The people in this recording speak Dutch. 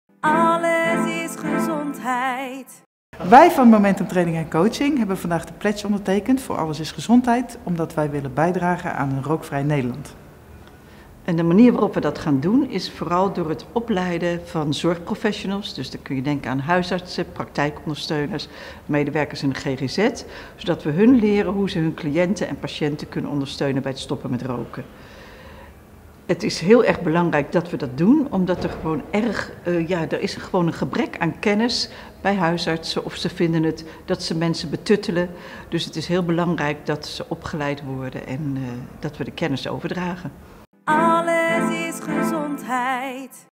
Alles is gezondheid. Wij van Momentum Training en Coaching hebben vandaag de pledge ondertekend voor Alles is Gezondheid, omdat wij willen bijdragen aan een rookvrij Nederland. En de manier waarop we dat gaan doen is vooral door het opleiden van zorgprofessionals. Dus dan kun je denken aan huisartsen, praktijkondersteuners, medewerkers in de GGZ. Zodat we hun leren hoe ze hun cliënten en patiënten kunnen ondersteunen bij het stoppen met roken. Het is heel erg belangrijk dat we dat doen, omdat er gewoon er is gewoon een gebrek aan kennis bij huisartsen. Of ze vinden het dat ze mensen betuttelen. Dus het is heel belangrijk dat ze opgeleid worden en dat we de kennis overdragen. Alles is gezondheid.